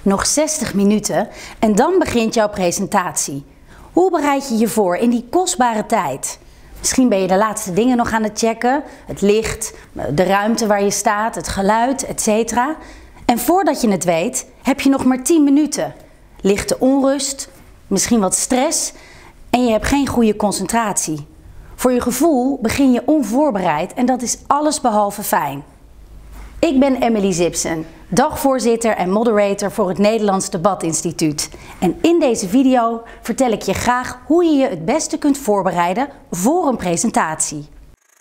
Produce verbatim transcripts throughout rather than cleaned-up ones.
Nog zestig minuten en dan begint jouw presentatie. Hoe bereid je je voor in die kostbare tijd? Misschien ben je de laatste dingen nog aan het checken. Het licht, de ruimte waar je staat, het geluid, et cetera. En voordat je het weet, heb je nog maar tien minuten. Lichte onrust, misschien wat stress en je hebt geen goede concentratie. Voor je gevoel begin je onvoorbereid en dat is allesbehalve fijn. Ik ben Emily Zipsen, dagvoorzitter en moderator voor het Nederlands Debatinstituut. En in deze video vertel ik je graag hoe je je het beste kunt voorbereiden voor een presentatie.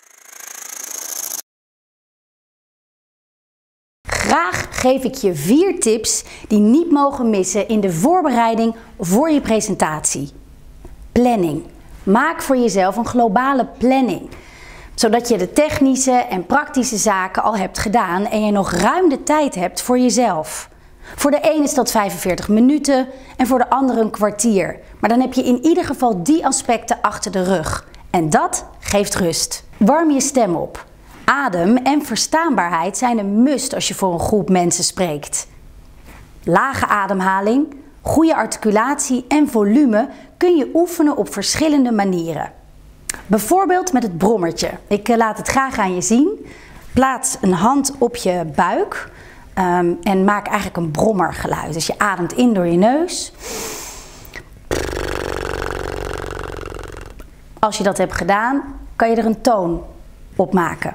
Graag geef ik je vier tips die niet mogen missen in de voorbereiding voor je presentatie. Planning. Maak voor jezelf een globale planning, zodat je de technische en praktische zaken al hebt gedaan en je nog ruim de tijd hebt voor jezelf. Voor de een is dat vijfenveertig minuten en voor de ander een kwartier. Maar dan heb je in ieder geval die aspecten achter de rug. En dat geeft rust. Warm je stem op. Adem en verstaanbaarheid zijn een must als je voor een groep mensen spreekt. Lage ademhaling, goede articulatie en volume kun je oefenen op verschillende manieren. Bijvoorbeeld met het brommertje. Ik laat het graag aan je zien. Plaats een hand op je buik um, en maak eigenlijk een brommergeluid. Dus je ademt in door je neus. Als je dat hebt gedaan, kan je er een toon op maken.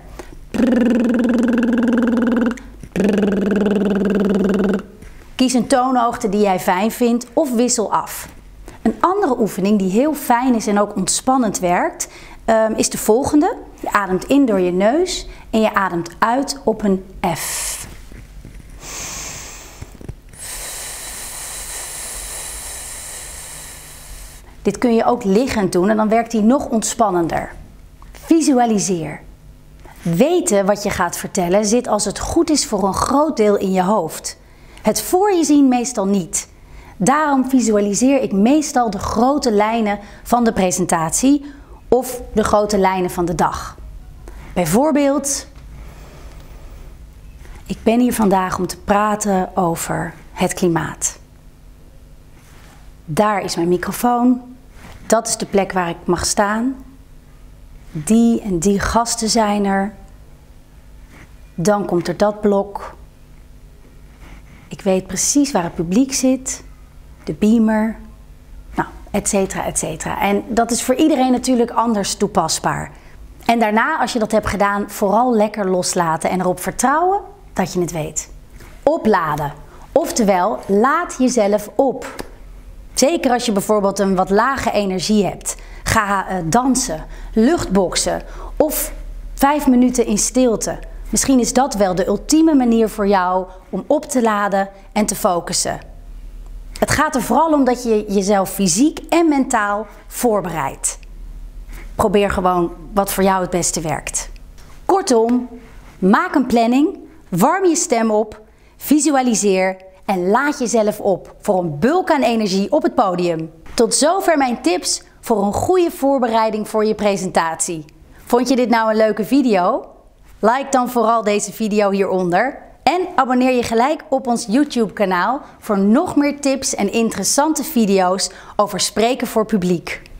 Kies een toonhoogte die jij fijn vindt of wissel af. Een andere oefening die heel fijn is en ook ontspannend werkt, um, is de volgende. Je ademt in door je neus en je ademt uit op een F. Dit kun je ook liggend doen en dan werkt die nog ontspannender. Visualiseer. Weten wat je gaat vertellen zit als het goed is voor een groot deel in je hoofd. Het voor je zien meestal niet. Daarom visualiseer ik meestal de grote lijnen van de presentatie of de grote lijnen van de dag. Bijvoorbeeld, ik ben hier vandaag om te praten over het klimaat. Daar is mijn microfoon. Dat is de plek waar ik mag staan. Die en die gasten zijn er. Dan komt er dat blok. Ik weet precies waar het publiek zit. De beamer. Nou, et cetera, et cetera. En dat is voor iedereen natuurlijk anders toepasbaar. En daarna, als je dat hebt gedaan, vooral lekker loslaten en erop vertrouwen dat je het weet. Opladen. Oftewel, laat jezelf op. Zeker als je bijvoorbeeld een wat lage energie hebt. Ga uh, dansen, luchtboksen of vijf minuten in stilte. Misschien is dat wel de ultieme manier voor jou om op te laden en te focussen. Het gaat er vooral om dat je jezelf fysiek en mentaal voorbereidt. Probeer gewoon wat voor jou het beste werkt. Kortom, maak een planning, warm je stem op, visualiseer en laat jezelf op voor een bulk aan energie op het podium. Tot zover mijn tips voor een goede voorbereiding voor je presentatie. Vond je dit nou een leuke video? Like dan vooral deze video hieronder en abonneer je gelijk op ons YouTube kanaal voor nog meer tips en interessante video's over spreken voor publiek.